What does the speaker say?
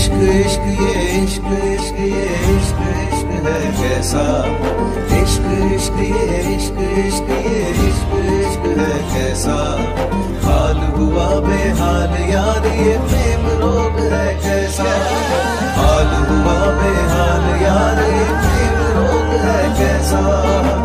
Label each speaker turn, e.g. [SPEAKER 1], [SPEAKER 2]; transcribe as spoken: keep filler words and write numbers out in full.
[SPEAKER 1] इश्क इश्क ये इश्क इश्क ये इश्क इश्क है कैसा, इश्क इश्क ये इश्क इश्क ये इश्क इश्क है कैसा, हाल हुआ बेहाल यार ये प्रेम रोग है कैसा, हाल हुआ बेहाल यार ये प्रेम रोग है कैसा।